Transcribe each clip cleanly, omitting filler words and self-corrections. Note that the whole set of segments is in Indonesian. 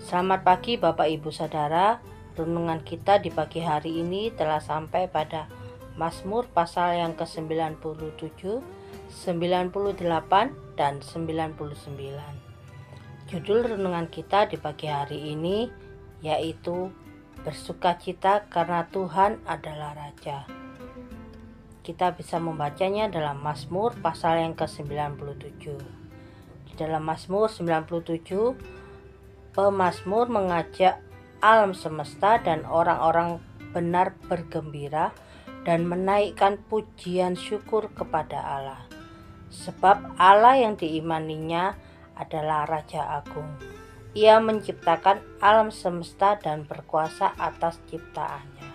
Selamat pagi Bapak Ibu Saudara. Renungan kita di pagi hari ini telah sampai pada Mazmur pasal yang ke-97, 98, dan 99. Judul renungan kita di pagi hari ini yaitu Bersukacita karena Tuhan adalah Raja. Kita bisa membacanya dalam Mazmur pasal yang ke-97. Di dalam Mazmur 97, pemazmur mengajak alam semesta dan orang-orang benar bergembira dan menaikkan pujian syukur kepada Allah. Sebab Allah yang diimaninya adalah Raja Agung. Ia menciptakan alam semesta dan berkuasa atas ciptaannya.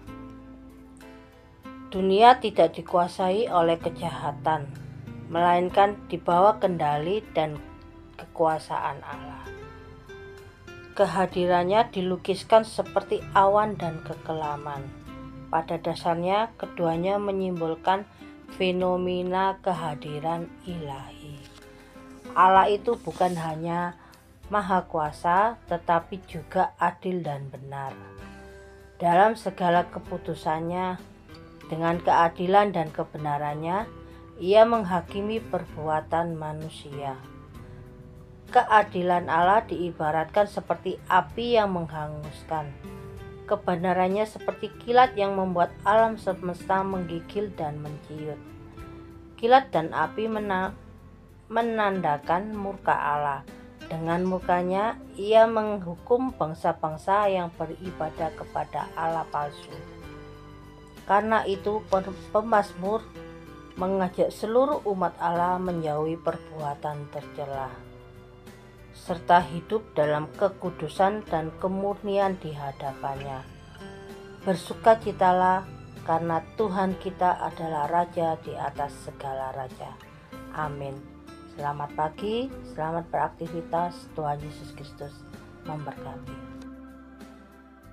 Dunia tidak dikuasai oleh kejahatan, melainkan di bawah kendali dan kekuasaan Allah. Kehadirannya dilukiskan seperti awan dan kekelaman. Pada dasarnya, keduanya menyimbolkan fenomena kehadiran ilahi. Allah itu bukan hanya maha kuasa, tetapi juga adil dan benar. Dalam segala keputusannya, dengan keadilan dan kebenarannya, Ia menghakimi perbuatan manusia. Keadilan Allah diibaratkan seperti api yang menghanguskan. Kebenarannya seperti kilat yang membuat alam semesta menggigil dan menciut. Kilat dan api menandakan murka Allah. Dengan murkanya, Ia menghukum bangsa-bangsa yang beribadah kepada Allah palsu. Karena itu, pemazmur mengajak seluruh umat Allah menjauhi perbuatan tercela, serta hidup dalam kekudusan dan kemurnian di hadapannya. Bersukacitalah karena Tuhan kita adalah Raja di atas segala raja. Amin. Selamat pagi, selamat beraktivitas. Tuhan Yesus Kristus memberkati.